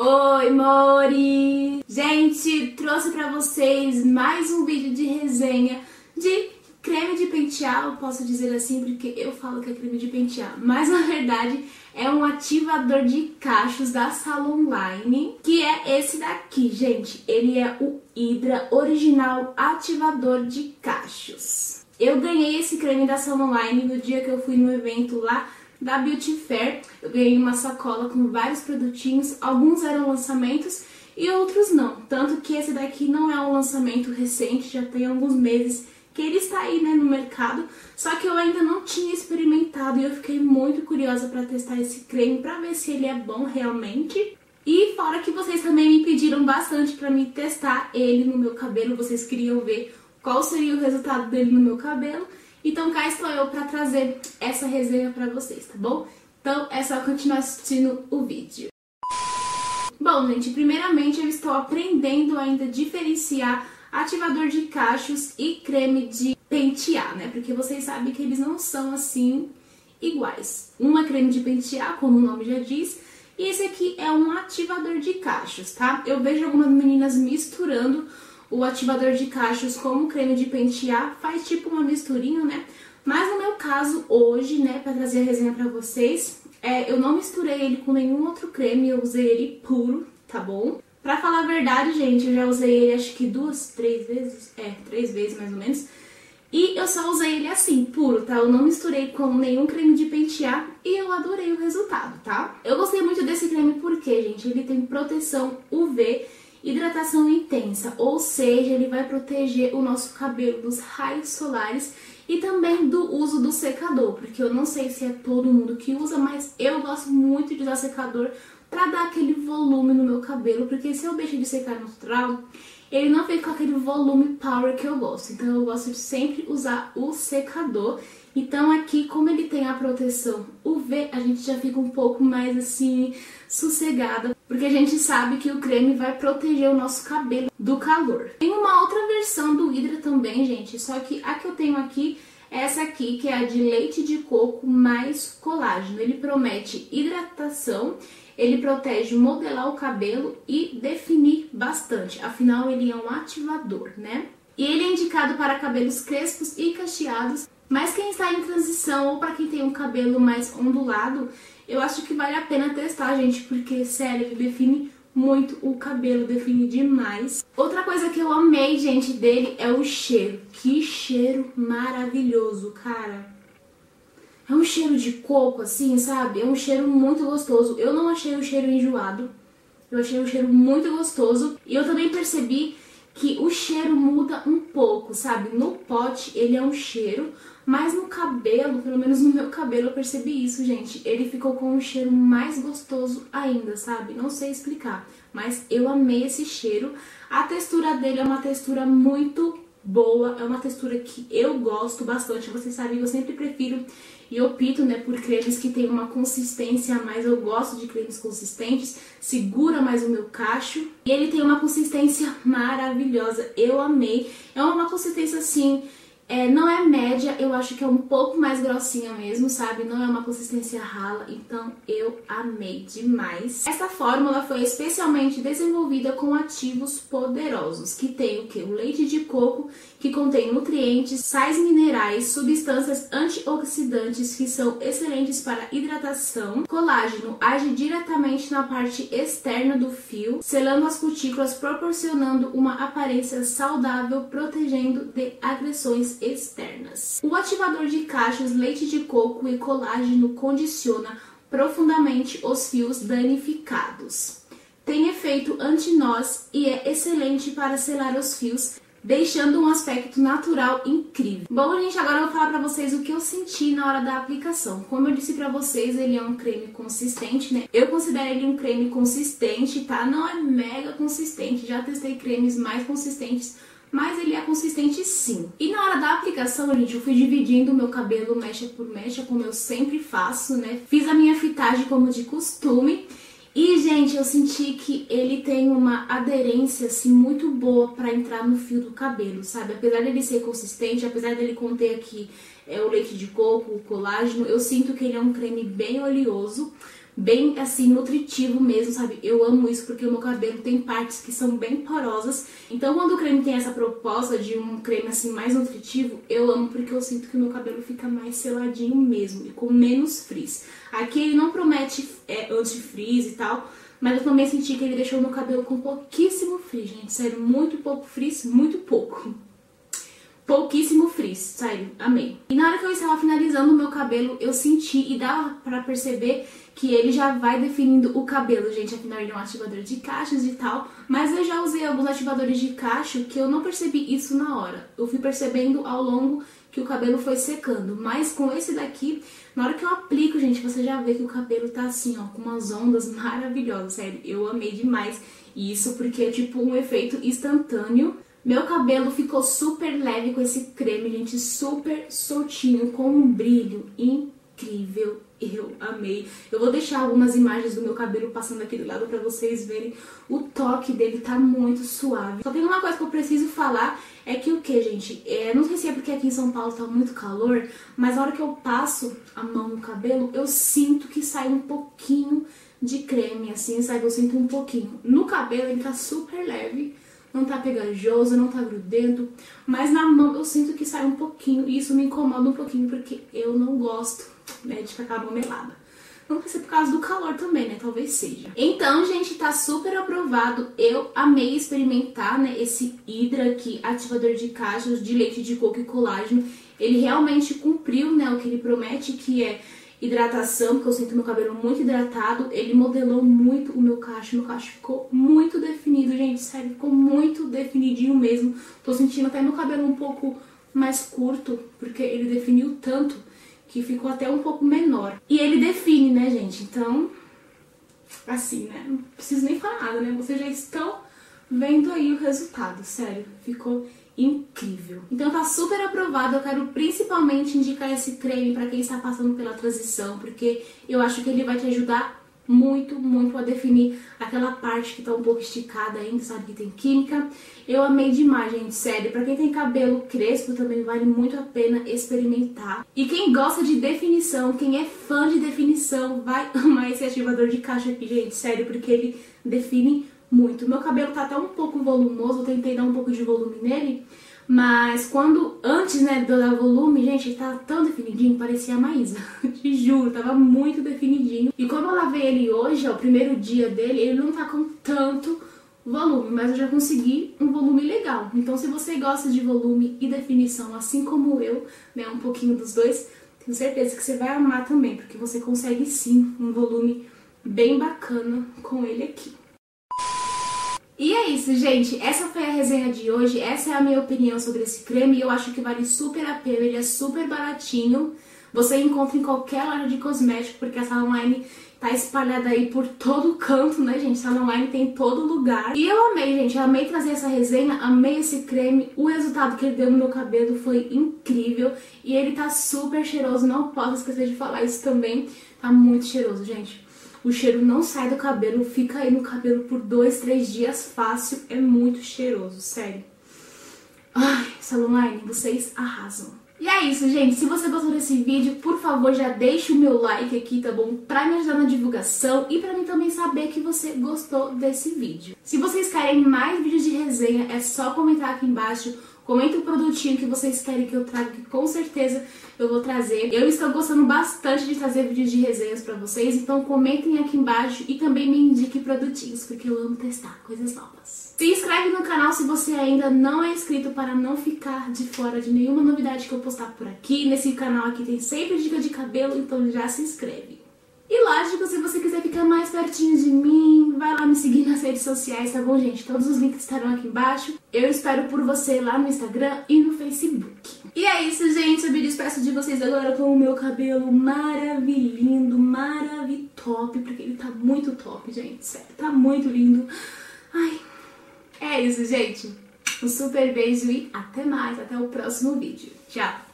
Oi, Mori! Gente, trouxe pra vocês mais um vídeo de resenha de creme de pentear, eu posso dizer assim porque eu falo que é creme de pentear, mas na verdade é um ativador de cachos da Salonline, que é esse daqui, gente. Ele é o Hydra Original Ativador de Cachos. Eu ganhei esse creme da Salonline no dia que eu fui no evento lá da Beauty Fair. Eu ganhei uma sacola com vários produtinhos, alguns eram lançamentos e outros não. Tanto que esse daqui não é um lançamento recente, já tem alguns meses que ele está aí, né, no mercado, só que eu ainda não tinha experimentado e eu fiquei muito curiosa para testar esse creme para ver se ele é bom realmente. E fora que vocês também me pediram bastante para mim testar ele no meu cabelo, vocês queriam ver qual seria o resultado dele no meu cabelo, então cá estou eu para trazer essa resenha para vocês, tá bom? Então é só continuar assistindo o vídeo. Bom, gente, primeiramente eu estou aprendendo ainda a diferenciar ativador de cachos e creme de pentear, né? Porque vocês sabem que eles não são assim iguais. Um é creme de pentear, como o nome já diz, e esse aqui é um ativador de cachos, tá? Eu vejo algumas meninas misturando o ativador de cachos com o creme de pentear, faz tipo uma misturinha, né? Mas no meu caso, hoje, né, pra trazer a resenha pra vocês, eu não misturei ele com nenhum outro creme, eu usei ele puro, tá bom? Pra falar a verdade, gente, eu já usei ele acho que 3 vezes, 3 vezes mais ou menos. E eu só usei ele assim, puro, tá? Eu não misturei com nenhum creme de pentear e eu adorei o resultado, tá? Eu gostei muito desse creme porque, gente, ele tem proteção UV, hidratação intensa, ou seja, ele vai proteger o nosso cabelo dos raios solares e também do uso do secador, porque eu não sei se é todo mundo que usa, mas eu gosto muito de usar secador pra dar aquele volume no meu cabelo, porque se eu deixo de secar natural, ele não fica com aquele volume power que eu gosto. Então eu gosto de sempre usar o secador. Então aqui, como ele tem a proteção UV, a gente já fica um pouco mais assim, sossegada, porque a gente sabe que o creme vai proteger o nosso cabelo do calor. Tem uma outra versão do Hydra também, gente, só que a que eu tenho aqui é essa aqui, que é a de leite de coco mais colágeno. Ele promete hidratação, ele protege modelar o cabelo e definir bastante. Afinal, ele é um ativador, né? E ele é indicado para cabelos crespos e cacheados. Mas quem está em transição ou para quem tem um cabelo mais ondulado, eu acho que vale a pena testar, gente. Porque, sério, ele define muito o cabelo, define demais. Outra coisa que eu amei, gente, dele é o cheiro. Que cheiro maravilhoso, cara. É um cheiro de coco, assim, sabe? É um cheiro muito gostoso. Eu não achei o cheiro enjoado. Eu achei o cheiro muito gostoso. E eu também percebi que o cheiro muda um pouco, sabe? No pote ele é um cheiro, mas no cabelo, pelo menos no meu cabelo, eu percebi isso, gente. Ele ficou com um cheiro mais gostoso ainda, sabe? Não sei explicar, mas eu amei esse cheiro. A textura dele é uma textura muito boa, é uma textura que eu gosto bastante. Vocês sabem que eu sempre prefiro e opto, né, por cremes que tem uma consistência a mais. Eu gosto de cremes consistentes, segura mais o meu cacho. E ele tem uma consistência maravilhosa, eu amei. É uma consistência assim, não é média, eu acho que é um pouco mais grossinha mesmo, sabe? Não é uma consistência rala, então eu amei demais. Essa fórmula foi especialmente desenvolvida com ativos poderosos, que tem o que? O leite de coco, que contém nutrientes, sais minerais, substâncias antioxidantes que são excelentes para hidratação. Colágeno age diretamente na parte externa do fio, selando as cutículas, proporcionando uma aparência saudável, protegendo de agressões externas. O ativador de cachos, leite de coco e colágeno condiciona profundamente os fios danificados. Tem efeito anti-nós e é excelente para selar os fios, deixando um aspecto natural incrível. Bom, gente, agora eu vou falar pra vocês o que eu senti na hora da aplicação. Como eu disse pra vocês, ele é um creme consistente, né? Eu considero ele um creme consistente, tá? Não é mega consistente, já testei cremes mais consistentes, mas ele é consistente sim. E na hora da aplicação, gente, eu fui dividindo o meu cabelo mecha por mecha, como eu sempre faço, né? Fiz a minha fitagem como de costume. E, gente, eu senti que ele tem uma aderência, assim, muito boa pra entrar no fio do cabelo, sabe? Apesar dele ser consistente, apesar dele conter aqui o leite de coco, o colágeno, eu sinto que ele é um creme bem oleoso, bem assim, nutritivo mesmo, sabe? Eu amo isso porque o meu cabelo tem partes que são bem porosas. Então quando o creme tem essa proposta de um creme assim mais nutritivo, eu amo porque eu sinto que o meu cabelo fica mais seladinho mesmo e com menos frizz. Aqui ele não promete anti-frizz e tal, mas eu também senti que ele deixou o meu cabelo com pouquíssimo frizz, gente. Sério, muito pouco frizz, muito pouco. Pouquíssimo frizz, sério, amei. E na hora que eu estava finalizando o meu cabelo, eu senti e dava pra perceber que ele já vai definindo o cabelo, gente. Afinal, ele é um ativador de cachos e tal, mas eu já usei alguns ativadores de cacho que eu não percebi isso na hora. Eu fui percebendo ao longo que o cabelo foi secando, mas com esse daqui, na hora que eu aplico, gente, você já vê que o cabelo tá assim, ó, com umas ondas maravilhosas, sério. Eu amei demais isso, porque é tipo um efeito instantâneo. Meu cabelo ficou super leve com esse creme, gente, super soltinho, com um brilho incrível. Eu amei. Eu vou deixar algumas imagens do meu cabelo passando aqui do lado pra vocês verem. O toque dele tá muito suave. Só tem uma coisa que eu preciso falar, é que o que, gente? Não sei se é porque aqui em São Paulo tá muito calor, mas na hora que eu passo a mão no cabelo, eu sinto que sai um pouquinho de creme, assim, sabe? Eu sinto um pouquinho. No cabelo ele tá super leve. Não tá pegajoso, não tá grudento, mas na mão eu sinto que sai um pouquinho e isso me incomoda um pouquinho porque eu não gosto, né, de ficar com a mão melada. Não sei se é por causa do calor também, né, talvez seja. Então, gente, tá super aprovado. Eu amei experimentar, né, esse Hydra aqui, ativador de cachos de leite de coco e colágeno. Ele realmente cumpriu, né, o que ele promete, que é hidratação, porque eu sinto meu cabelo muito hidratado. Ele modelou muito o meu cacho ficou muito definido, gente, sério, ficou muito definidinho mesmo. Tô sentindo até meu cabelo um pouco mais curto, porque ele definiu tanto que ficou até um pouco menor. E ele define, né, gente, então, assim, né, não preciso nem falar nada, né, vocês já estão vendo aí o resultado, sério, ficou incrível. Então tá super aprovado. Eu quero principalmente indicar esse creme pra quem está passando pela transição, porque eu acho que ele vai te ajudar muito, muito a definir aquela parte que tá um pouco esticada ainda, sabe, que tem química. Eu amei demais, gente, sério. Pra quem tem cabelo crespo também vale muito a pena experimentar. E quem gosta de definição, quem é fã de definição, vai amar esse ativador de cacho aqui, gente, sério, porque ele define muito. Meu cabelo tá até um pouco volumoso, eu tentei dar um pouco de volume nele, mas antes, né, de eu dar volume, gente, ele tava tão definidinho, parecia a Maísa, te juro, tava muito definidinho. E como eu lavei ele hoje, ó, o primeiro dia dele, ele não tá com tanto volume, mas eu já consegui um volume legal. Então se você gosta de volume e definição, assim como eu, né, um pouquinho dos dois, tenho certeza que você vai amar também, porque você consegue sim um volume bem bacana com ele aqui. E é isso, gente. Essa foi a resenha de hoje. Essa é a minha opinião sobre esse creme. Eu acho que vale super a pena. Ele é super baratinho. Você encontra em qualquer loja de cosmético, porque a Salon Line tá espalhada aí por todo canto, né, gente? Salon Line tem em todo lugar. E eu amei, gente. Eu amei trazer essa resenha. Amei esse creme. O resultado que ele deu no meu cabelo foi incrível. E ele tá super cheiroso. Não posso esquecer de falar isso também. Tá muito cheiroso, gente. O cheiro não sai do cabelo, fica aí no cabelo por 2, 3 dias fácil. É muito cheiroso, sério. Ai, Salon Line, vocês arrasam. E é isso, gente. Se você gostou desse vídeo, por favor, já deixa o meu like aqui, tá bom? Pra me ajudar na divulgação e pra mim também saber que você gostou desse vídeo. Se vocês querem mais vídeos de resenha, é só comentar aqui embaixo. Comenta o produtinho que vocês querem que eu traga, que com certeza eu vou trazer. Eu estou gostando bastante de trazer vídeos de resenhas pra vocês, então comentem aqui embaixo e também me indiquem produtinhos, porque eu amo testar coisas novas. Se inscreve no canal se você ainda não é inscrito para não ficar de fora de nenhuma novidade que eu postar por aqui. Nesse canal aqui tem sempre dica de cabelo, então já se inscreve. E lógico, se você quiser ficar mais pertinho de mim, vai lá me seguir nas redes sociais, tá bom, gente? Todos os links estarão aqui embaixo. Eu espero por você lá no Instagram e no Facebook. E é isso, gente. Eu me despeço de vocês agora com o meu cabelo maravilhindo, maravitop, porque ele tá muito top, gente. Sério, tá muito lindo. Ai, é isso, gente. Um super beijo e até mais. Até o próximo vídeo. Tchau!